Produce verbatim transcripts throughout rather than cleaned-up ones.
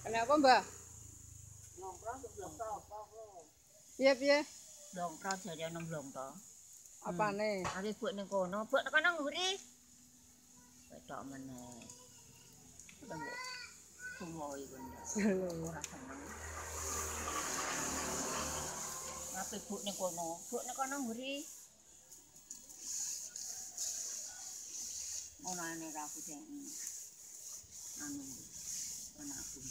Kenapa, Mbak? Nongkrong sebelum apa kok? Piye piye? Nongkrong jadi nongkrong to. Apane? Ari buat ning kono, buat ning kono nguri. Wetok meneh. Tunggu. Tunggu iku ndak. Ora seneng. Ngape buat ning kono? Buat ning kono nguri. Ono ane ra aku sing anu anakku.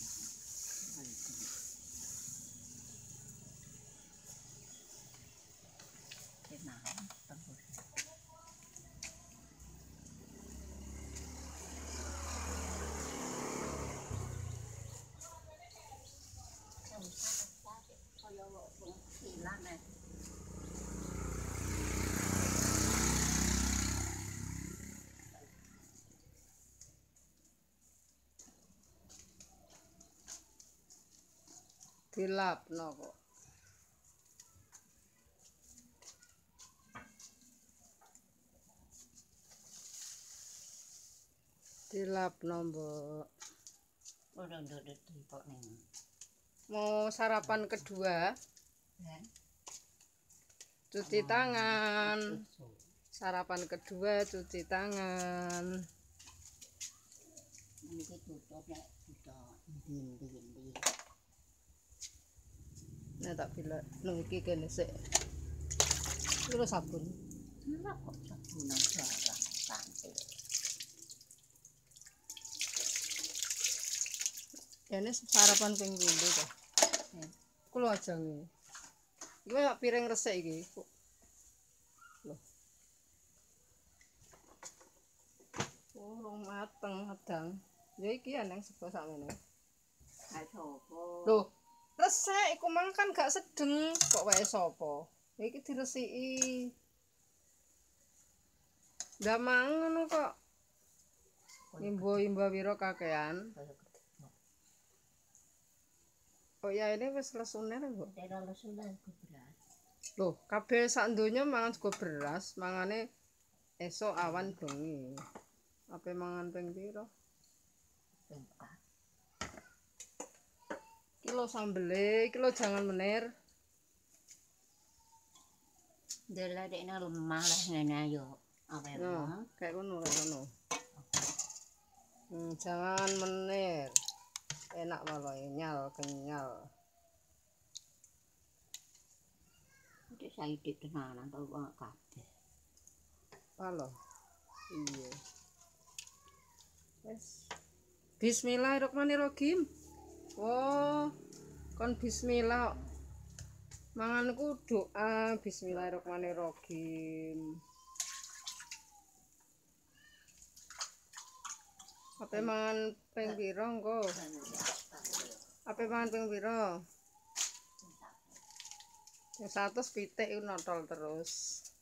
Kenapa? Tunggu. Dilapno kok. Dilapno, Mbok. Udah udah udah kok ning. Mau sarapan kedua? Ya. Cuci tangan. Sarapan kedua cuci tangan. Ini tutup ya, tutup. Dinding-dinding. Nah tak bila nang iki kene sik. Iki sabun. Ora kok sabunan barang cantik. Ini sarapan ping pindho to. Hmm. Kulo aja nggih. Iki kaya piring resik iki. Loh. Oh, rong mateng adang. Ya iki ya nang sego sakmene. Ha sopo? Loh, resik iku mang kan gak sedeng kok wae sapa. Iki diresiki. Ndak mang ngono kok. Imbo-imbo wiro kakean. Oh ya ini wis lesune lho, Mbok. Daerah lesune ku beras. Loh, kabeh sak donya mangan sego beras, mangane esuk awan bengi. Ape mangan ping pira? Ping empat. Kilo sambele, kilo jangan menir. Dela dekne lemah lah ngene ayo. Awe Nah, kayak ngono kayak ngono. Hmm, jangan menir. Enak malah nyal kenyal. Iki saiki tenanan to wong kabeh. Halo. Iya. Wes. Bismillahirrahmanirrahim. Oh, kon bismillah. Manganku doa bismillahirrahmanirrahim. Ape mangan ping pira engko? Ape mangan ping pira? Yang satu pitik iku notol terus.